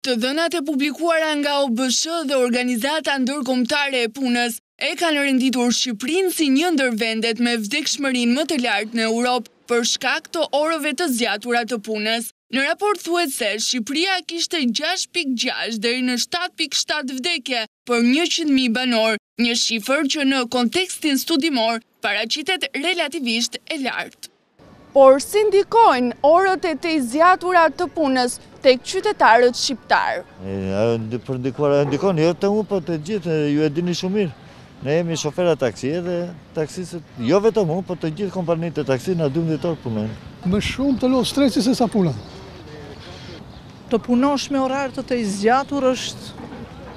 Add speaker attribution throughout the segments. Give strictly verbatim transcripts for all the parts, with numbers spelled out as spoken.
Speaker 1: Të dhënat e publikuara nga O B S H-së dhe Organizata Ndërkombëtare e Punës e kanë renditur Shqipërinë si një ndër vendet me vdekshmërinë më të lartë në Europë për shkak të orëve të zgjatura të punës. Në raport thuhet se Shqipëria kishte gjashtë pikë gjashtë deri në shtatë pikë shtatë vdekje për njëqind mijë banor, një shifër që në kontekstin studimor paraqitet relativisht e lartë. Por si ndikojnë orët e të zgjatura të punës tek qytetarët shqiptar?
Speaker 2: E, për ndikuar, ndikon jo të unë, po të gjithë, ju e dini shumë mirë. Ne jemi shofera taksi dhe taksisët, jo vetëm unë, po të gjithë kompanitë të taksi në dymbëdhjetë orë punojnë.
Speaker 3: Më shumë të lodh stresi se sa puna.
Speaker 4: Të punosh me orar të të zgjatur është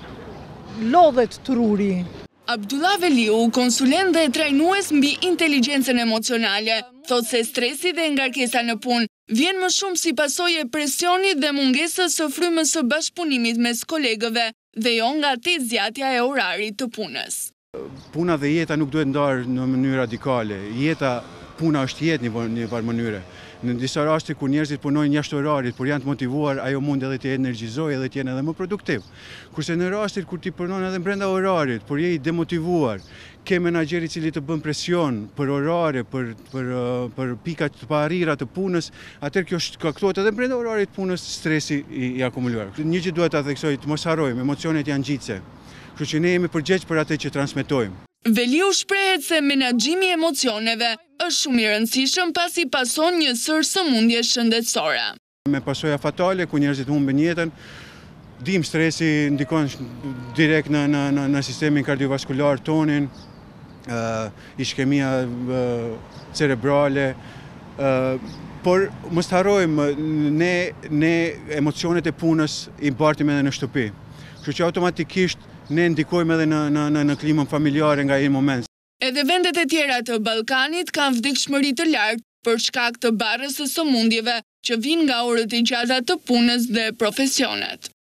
Speaker 4: lodhet truri.
Speaker 1: Abdullah Veliu, konsulent dhe trajnues mbi inteligjencën emocionale, thotë se stresi dhe ngarkesa në punë vjen më shumë si pasojë e presionit dhe mungesës së frymës së bashkëpunimit mes kolegëve dhe jo nga te zgjatja e orarit të punës.
Speaker 5: Puna dhe jeta nuk duhet ndarë në mënyrë radikale. Jeta, puna është jetë një një farë mënyre. Në disa raste kur njerëzit punojnë jashtë orarit, por janë të motivuar, ajo mund edhe të energjizojë edhe të jenë edhe më produktiv. Kurse në rastit kur ti punon edhe brenda orarit, por je i demotivuar, ke menaxher i cili të bën presion për orare, për për për pika të paarrira të punës, atëherë kjo shkaktohet edhe brenda orarit punës stresi i, i akumuluar. Një gjë duhet ta theksoj, të mos harrojmë, emocionet janë ngjitse. Kështu që ne jemi përgjegjë për atë që transmetojmë.
Speaker 1: Veliu shprehet se menaxhimi i emocioneve është shumë i rëndësishëm pasi pason një sër sëmundje shëndetësore.
Speaker 5: Me pasoja fatale ku njerëzit humben jetën, dim stresi ndikon direkt në në në, në sistemin kardiovaskular tonin, uh, iskemia uh, cerebrale, uh, por mos harrojmë ne ne emocionet e punës i bartim edhe në shtëpi. Kështu që automatikisht ne ndikojmë edhe në, në, në klimën familjare nga ai moment.
Speaker 1: Edhe vendet e tjera të Ballkanit kanë vdekshmëri të lartë për shkak të barrës së sëmundjeve që vijnë nga orët e gjata të punës dhe profesionet.